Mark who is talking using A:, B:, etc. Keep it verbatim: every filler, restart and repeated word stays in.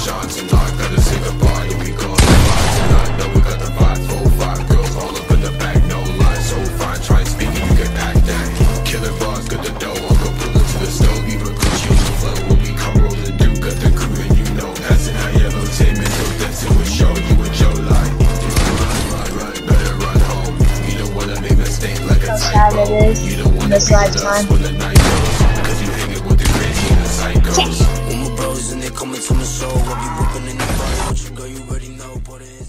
A: shots and I gotta say goodbye. Yeah, we gon' survive tonight. Know we got the vibe. Four, five girls all up in the back, no lies. So fine, try and speak and you can act that. Killing bars, got the dough. I'll go pull it to the stove. Even Gucci on the flow. When we come rolling, do got the crew and you know that's it. How you entertainment, no that's it. We show you what your life. Run, run, run, better run home. You don't wanna make a mistake like a typo. You don't wanna
B: this lifetime.
A: when the night goes. Cause you hanging with the crazy and the psychos.
C: All my bros and they coming to my soul. I'll be whipping in the body. What you go, you already know. Put it in.